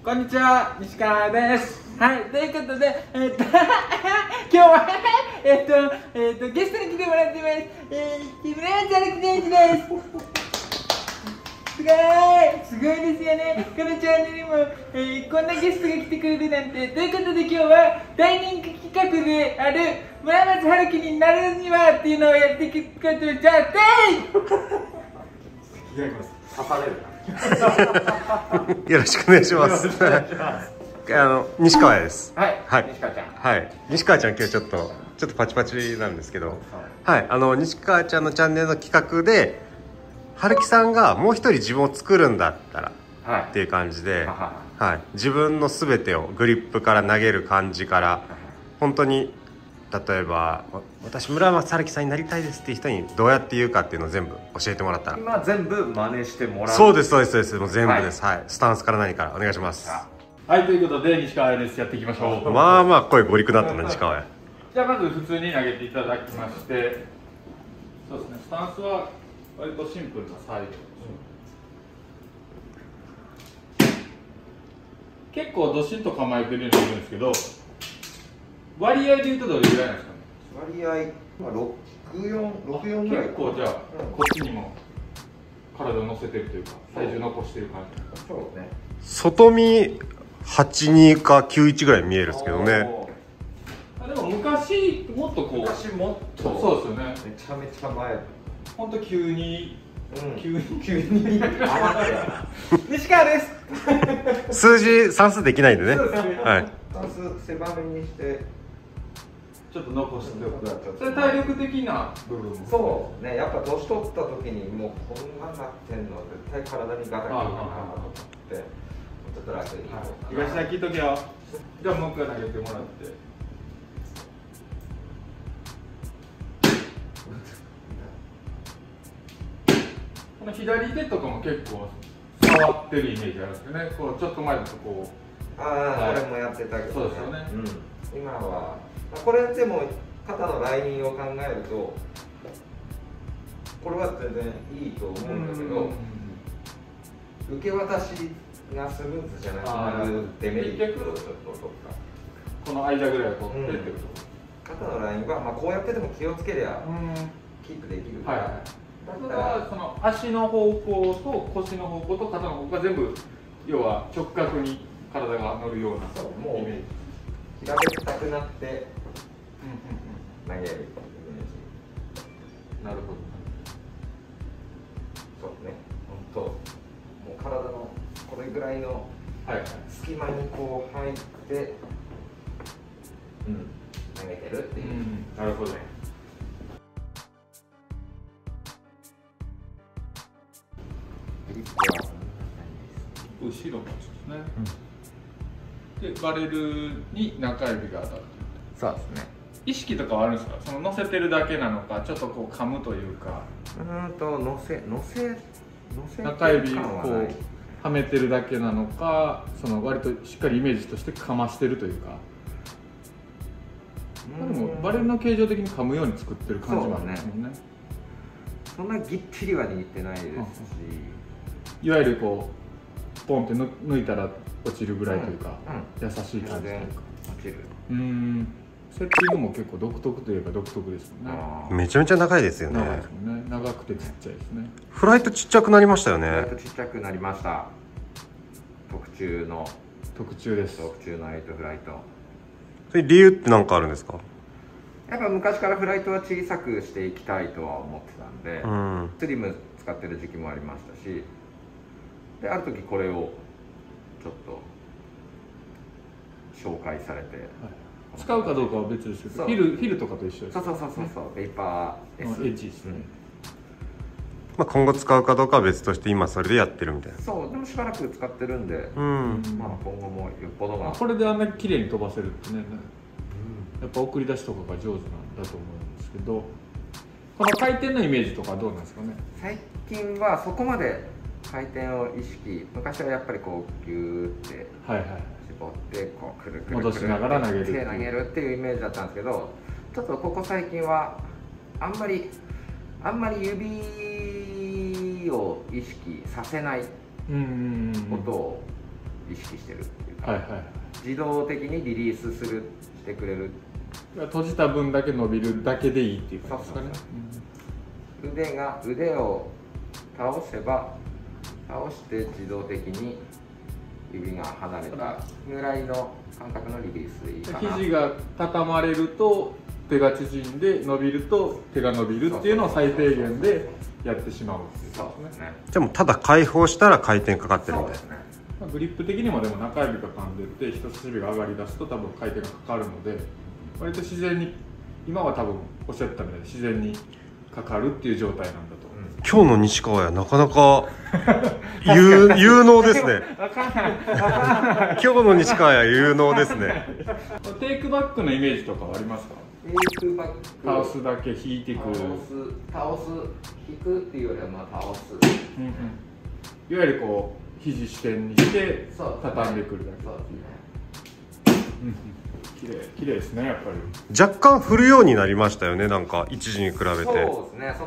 こんにちは、西川です。はい、ということで、今日はゲストに来てもらってます。木村春樹選手です。すごいですよね。このチャンネルにも、こんなゲストが来てくれるなんて。ということで今日は大人気企画である村松春樹になるにはっていうのをやっていくことで、じゃあ、 違います。刺されるな。 よろしくお願いします。西川です。 はい。 はい。 西川ちゃん。 はい。西川ちゃん今日ちょっとパチパチなんですけど、はい。西川ちゃんのチャンネルの企画で、春樹さんがもう一人自分を作るんだったら、はい、っていう感じで、はい。自分のすべてをグリップから投げる感じから、本当に例えば私村松春樹さんになりたいですっていう人にどうやって言うかっていうのを全部教えてもらったら、 今全部真似してもらう。 そうですもう全部です。はい、スタンスから何からお願いします。 はい、ということで西川です。やっていきましょう。 まあ声ゴリくなったの西川や。 じゃあまず普通に投げていただきまして、そうですね、スタンスは割とシンプルなサイドです、結構どしんと構えてるように見えるんですけど、割合でいうとどれぐらいなんですかね。 割合64ぐらい。結構じゃあ、こっちにも体を乗せてるというか体重残してる感じ。そうね。 外見82か91ぐらい見えるんですけどね。 でも昔もっとこう、 昔もっとそうですよね。 めちゃめちゃ前。 本当急に急に西川です。 算数できないんでね。はい。 算数狭めにしてちょっと残しておく。それ体力的な部分も。 そうね、やっぱ年取った時にもうこんなになってんの絶対体にガタキいいなと思って、ちょっと楽に。 東さん聞いとけよ。じゃあもう一回投げてもらって。この左手とかも結構触ってるイメージあるんですけどね。こうちょっと前だとこう。 これもやってたけどね。そうですよね。今はこれでも肩のラインを考えるとこれは全然いいと思うんだけど、受け渡しがスムーズじゃなくなるデメリットをちょっと取った。この間ぐらいを取ってってこと。肩のラインはこうやってでも気をつけりゃキープできるから。それはその足の方向と腰の方向と肩の方向が全部要は直角に体が乗るようなイメージ。平べったくなって投げるイメージ。なるほど。そうね。本当もう体のこれぐらいの隙間にこう入って投げてるっていう。なるほどね。後ろのですね。でバレルに中指が当たる。そうですね。意識とかはあるんですか。その乗せてるだけなのか、ちょっとこう噛むというか。乗せ中指をこうはめてるだけなのか、その割としっかりイメージとしてかましてるというか。でもバレルの形状的に噛むように作ってる感じもありますもんね。そんなぎっちりは握ってないですし、いわゆるこうポンって抜いたら落ちるぐらいというか、優しい感じというか。落ちる。セッティングも結構独特といえば独特ですもんね。 めちゃめちゃ長いですよね。 長いですもんね。長くてちっちゃいですね。 フライトちっちゃくなりましたよね。 フライトちっちゃくなりました。特注のです。 特注の8フライト。 それ理由って何かあるんですか。 やっぱ昔からフライトは小さくしていきたいとは思ってたんで、スリム使ってる時期もありましたし、である時これをちょっと紹介されて、使うかどうかは別ですけど、フィルとかと一緒です。そうペーパーエッジですね。 今後使うかどうかは別として今それでやってるみたいな。 そうでもしばらく使ってるんで、今後もよっぽどがこれであんなに綺麗に飛ばせるってね、やっぱ送り出しとかが上手なんだと思うんですけど、この回転のイメージとかどうなんですかね。最近はそこまで回転を意識、昔はやっぱりこうギューって絞ってこうくるくる戻しながら投げるっていうイメージだったんですけど、ちょっとここ最近はあんまり指を意識させないことを意意識してるっていうか、自動的にリリースしてくれる。 閉じた分だけ伸びるだけでいいっていう感じですかね。 腕を倒して自動的に指が離れたぐらいの感覚のリリースでいいかな。 肘が畳まれると手が縮んで、伸びると手が伸びるっていうのを最低限でやってしまうっていうことですね。 でもただ開放したら回転かかってるみたいな。 グリップ的にもでも中指が噛んでて人差し指が上がり出すと多分回転がかかるので、割と自然に今は多分おっしゃったみたいに自然にかかるっていう状態なんだと。 今日の西川やなかなか有能ですね。今日の西川や有能ですね。 テイクバックのイメージとかはありますか？ テイクバック、 倒すだけ引いていく、 引くっていうよりはまあ倒す、 いわゆるこう肘支点にして畳んでくるだけ。綺麗ですね。やっぱり若干振るようになりましたよね、なんか一時に比べて。そうですね。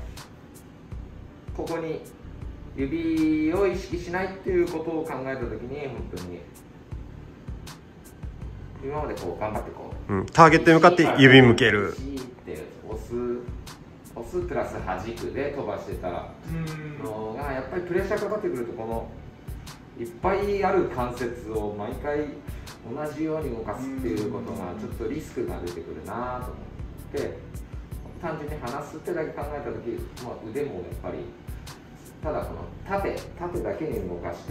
ここに指を意識しないっていうことを考えたときに、本当に今までこう頑張ってこう、 ターゲットに向かって指向けるって押すプラス弾くで飛ばしてたのが、やっぱりプレッシャーかかってくると、このいっぱいある関節を毎回同じように動かすっていうことがちょっとリスクが出てくるなと思って、単純に離すってだけ考えた時、腕もやっぱりただこの縦だけに動かして、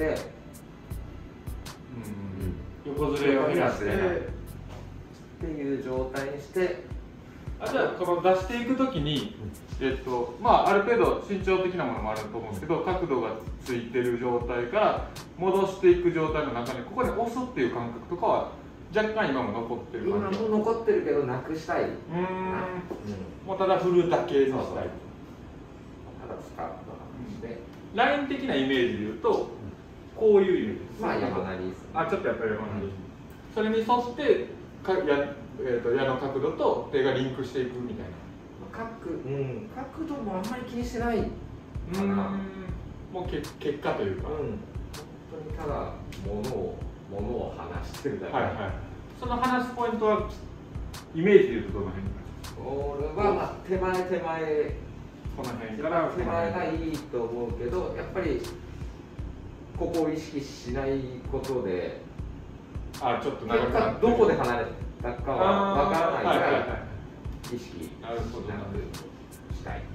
横ずれを減らしてっていう状態にして、 じゃあこの出していくときに、ある程度身長的なものもあると思うんですけど、角度がついてる状態から戻していく状態の中にここで押すっていう感覚とかは若干今も残ってる感じ。 今も残ってるけどなくしたい。 もうただ振るだけにしたい。ただ使う。 ライン的なイメージで言うとこういうイメージです。 山なり。 ちょっとやっぱり山なり。それに沿って矢の角度と手がリンクしていくみたいな。 角度もあんまり気にしてないかな。 もう結果というか、 本当にただ物を離してるだけ。 その離すポイントはイメージでいうとどの辺になりますか？ これは手前この辺から手前がいいと思うけど、やっぱりここを意識しないことで、 ちょっと長くなってどこで離れたかはわからないぐらい意識なくしたい。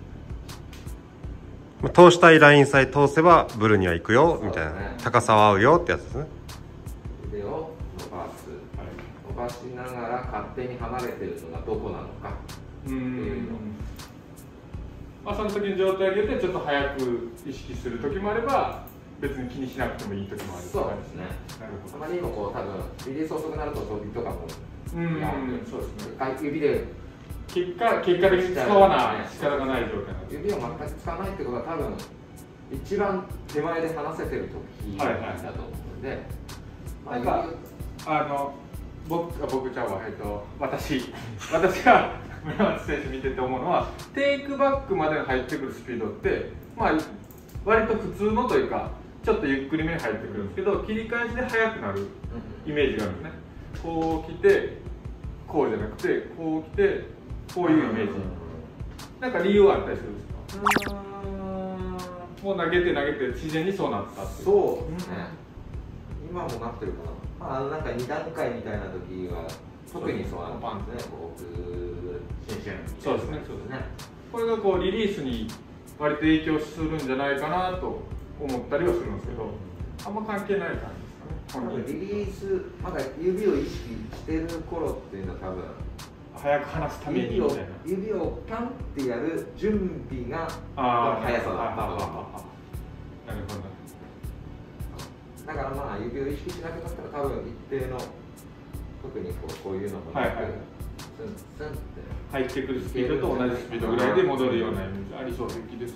通したいラインさえ通せばブルには行くよみたいな、高さは合うよってやつですね。 腕を伸ばしながら勝手に離れてるのがどこなのかっていうの。 その時の状態によってちょっと早く意識する時もあれば、別に気にしなくてもいい時もある。 そうですね。あまりにもこう多分リリース遅くなると飛びとかもそうですね。 指で結果的に使わない力がない状態なんです。 指を全く使わないってことは多分一番手前で離せてる時だと思うので、 僕ちゃんは私が村松選手見てて思うのは、テイクバックまで入ってくるスピードって割と普通のというかちょっとゆっくりめに入ってくるんですけど、切り返しで速くなるイメージがあるんですね。こう来てこうじゃなくてこう来てこういうイメージ。なんか理由はあったりするんですか？もう投げて自然にそうなったっていう。 そうですね。今もなってるかな。なんか2段階みたいな時は特にそうなんですね。 そうですね。これがこうリリースに割と影響するんじゃないかなと思ったりはするんですけど、あんま関係ない感じですかね。 リリースまだ指を意識してる頃っていうのは多分早く離すためにみたいな。 指をパンってやる準備が速さだったと思う。 なるほど。 だから指を意識しなくなったら多分一定の特にこういうのもなくスンって入ってくるスピードと同じスピードぐらいで戻るようなイメージありそうですね。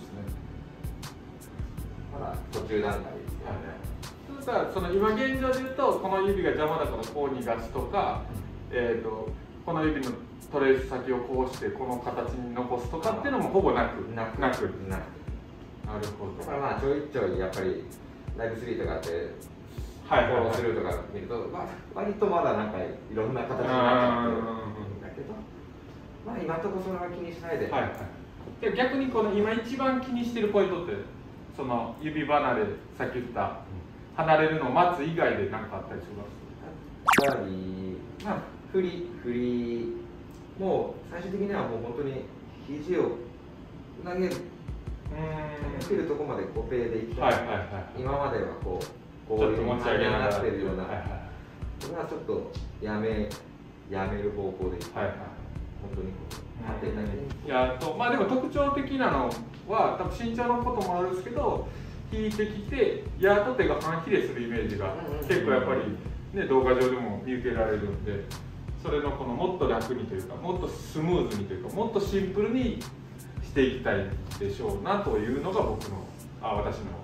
まだ途中段階ですよね。 その今現状で言うと、この指が邪魔だからこう逃がすとか、この指のトレース先をこうしてこの形に残すとかっていうのもほぼなく。なるほど。 だからちょいちょいやっぱりライブ3とかってフォローするとか見ると、割とまだなんかいろんな形になっちゃってるんだけど、今のところそれは気にしないで。 逆にこの今一番気にしてるポイントって、その指離れ、さっき言った離れるのを待つ以外で何かあったりするんですか？ やはり振りもう最終的にはもう本当に肘を投げる振るとこまで固定でいきたい。今まではこういう持ち上げなってるような、これはちょっとやめる方向でいきたい。本当に縦だけ。 いやまあでも特徴的なのは多分身長のこともあるんですけど、引いてきてやっと手が半比例するイメージが結構やっぱりね動画上でも見受けられるんで、それのこのもっと楽にというか、もっとスムーズにというか、もっとシンプルにしていきたいでしょうなというのが私の見え方ですね。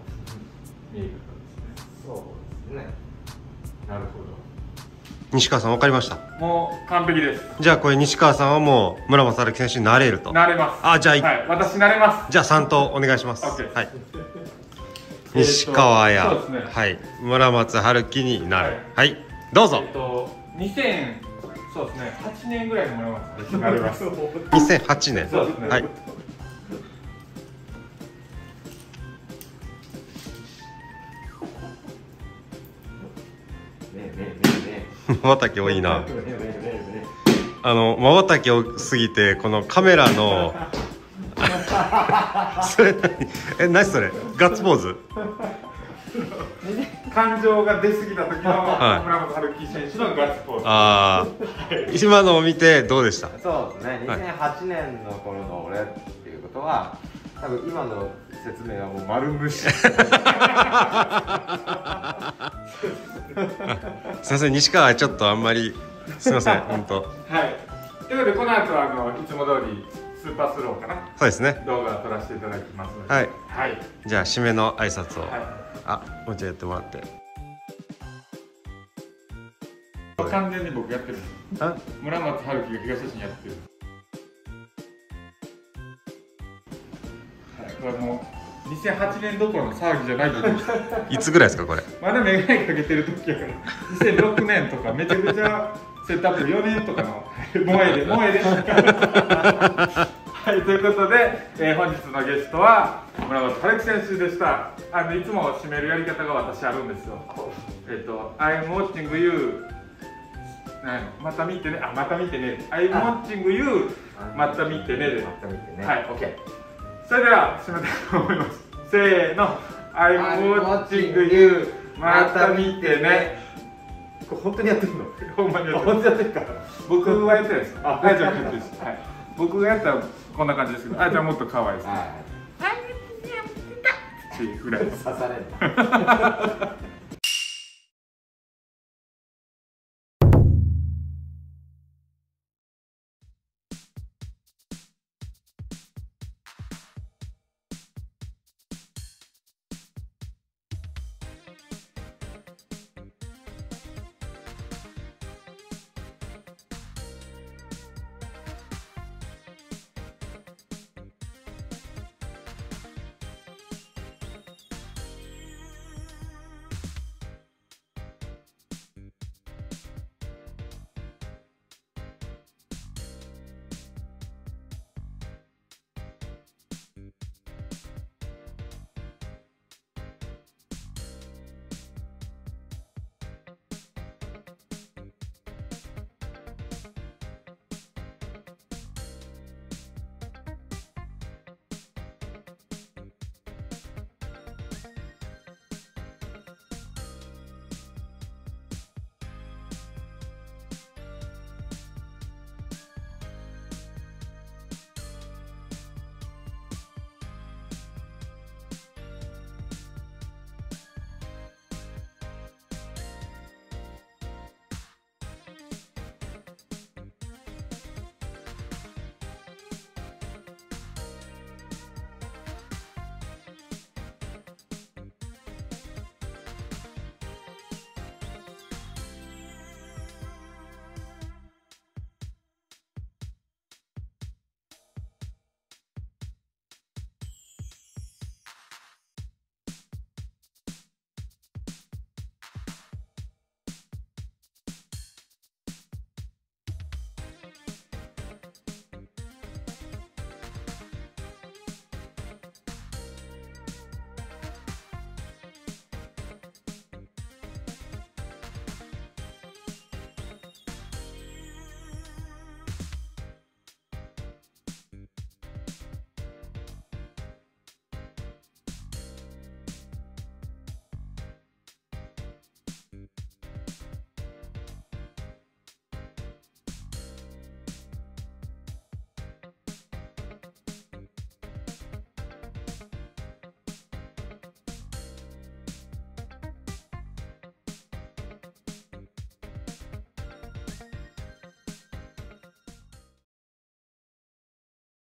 そうですね。 なるほど。 西川さん分かりました？ もう完璧です。 じゃあこれ西川さんはもう村松春樹選手になれると？ なれます。 じゃあ、 はい、私なれます。 じゃあ3投お願いします。はい。西川や、はい、村松春樹になる。はい、どうぞ。 そうですね、8年ぐらいの村松春樹になります。 2008年。 そうですね。はい。 瞬き多いな。瞬き多すぎてこのカメラのそれ何それガッツポーズ。 感情が出過ぎた時の村松春樹選手のガッツポーズ。今のを見てどうでした？ そうですね。2008年の頃の俺っていうことは多分今の説明はもう丸無視。 すみません、西川ちょっとあんまりすみません本当。 はい。ということでこの後はいつも通りスーパースローかな。 そうですね。 動画を撮らせていただきますので。 はい。はい。じゃあ締めの挨拶を。もうちょいやってもらって。 完全に僕やってる。村松春樹が東出身やってる。はい。これもう2008年どころの騒ぎじゃないです。 いつぐらいですかこれ？ まだメガネかけてる時やから。2006年とかめちゃくちゃセットアップ4年とかの萌えで。はい、ということで、本日のゲストは村松春樹選手でした。いつも締めるやり方が私あるんですよ。I'm watching you また見てね、また見てね。I'm watching you また見てねで。はい、OK。それでは締めたいと思います。せーの、I'm watching you また見てね。 これ本当にやってるの？ ほんまにやってるから。僕はやってないです。じゃあ僕がやったらこんな感じですけど、じゃあもっと可愛いですね。っていうぐらい。 刺される。